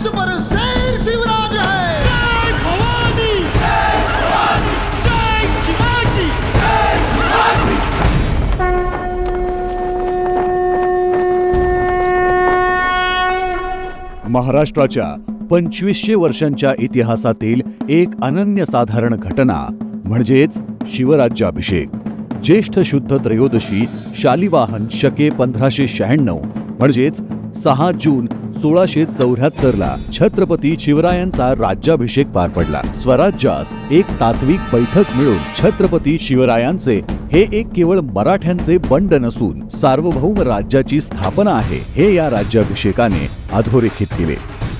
वंश पर शेर शिवराज है। जय भवानी, जय भवानी, जय शिवाजी, जय शिवाजी। महाराष्ट्राच्या 2500 वर्षांच्या इतिहासातील एक अनन्यसाधारण घटना म्हणजेच शिवराज्याभिषेक। ज्येष्ठ शुद्ध त्रयोदशी शालिवाहन शके 1596 म्हणजेच 6 जून 1674 ला छत्रपती शिवरायांचा राज्याभिषेक पार पडला। स्वराज्यास एक तात्विक बैठक मिळून छत्रपती शिवरायांचे हे एक केवळ मराठ्यांचे बंड नसून सार्वभौम राज्याची स्थापना आहे हे या राज्याभिषेकाने अधोरेखित केले।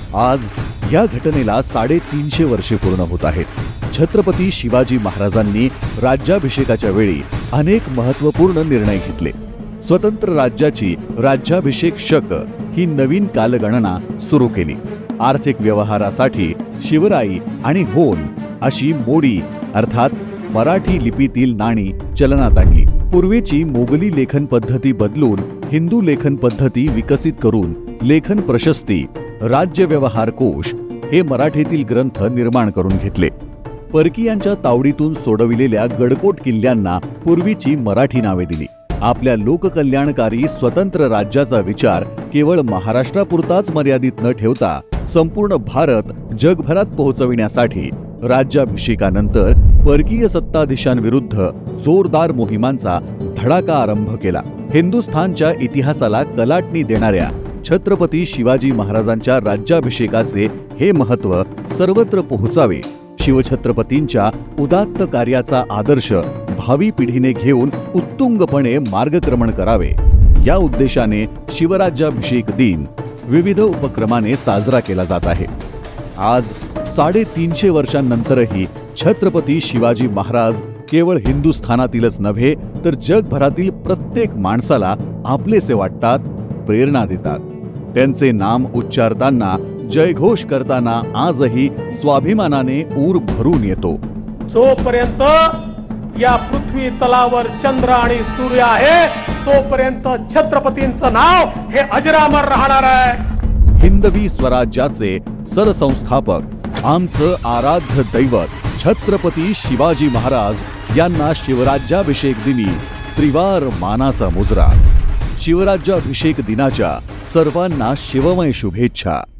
आज या घटनेला 350 वर्षे पूर्ण होत आहेत। छत्रपती शिवाजी महाराजांनी राज्याभिषेकाच्या वेळी अनेक महत्त्वपूर्ण निर्णय घेतले। स्वतंत्र राज्याची राज्याभिषेक शक ही नवीन कालगणना सुरू केली। आर्थिक व्यवहारासाठी शिवराई आणि होन अशी मोडी अर्थात मराठी लिपीतील नाणी चलनात आणली। पूर्वीची मोगली लेखन पद्धती बदलून हिंदू लेखन पद्धती विकसित करून लेखन प्रशस्ती, राज्य व्यवहार कोश हे मराठीतील ग्रंथ निर्माण करून घेतले। परकीयांच्या तावडीतून सोडविलेल्या गडकोट किल्ल्यांना पूर्वीची मराठी नावे दिली। आपल्या लोककल्याणकारी स्वतंत्र राज्याचा विचार केवळ महाराष्ट्रापुरताच मर्यादित न ठेवता संपूर्ण भारत जगभरात पोहोचविण्यासाठी राज्याभिषेकानंतर परकीय सत्ताधीशांविरुद्ध जोरदार मोहिमांचा धडाका आरंभ केला। हिंदुस्थानच्या इतिहासाला कलाटणी देणाऱ्या छत्रपती शिवाजी महाराजांच्या राज्याभिषेकाचे हे महत्त्व सर्वत्र पोहोचावे, शिवछत्रपतींच्या उदात्त कार्याचा आदर्श भावी पिढीने घेऊन उत्तुंगपणे मार्गक्रमण करावे या उद्देशाने शिवराज्याभिषेक दिन विविध उपक्रमाने साजरा केला जात आहे। आज 350 वर्षांनंतरही छत्रपती शिवाजी महाराज केवळ हिंदुस्थानातीलच नव्हे तर जगभरातील प्रत्येक माणसाला आपलेसे वाटतात, प्रेरणा देतात। त्यांचे नाम उच्चारताना, जयघोष करताना आजही स्वाभिमानाने ऊर भरून येतो। जोपर्यंत या पृथ्वी तलावर चंद्र आणि सूर्य आहे तोपर्यंत छत्रपतींचं नाव हे अजरामर राहणार आहे। हिंदवी स्वराज्याचे सरसंस्थापक आमचं आराध्य दैवत छत्रपती शिवाजी महाराज यांना शिवराज्याभिषेक दिनी त्रिवार मानाचा मुजरा। शिवराज्याभिषेक दिनाच्या सर्वांना शिवमय शुभेच्छा।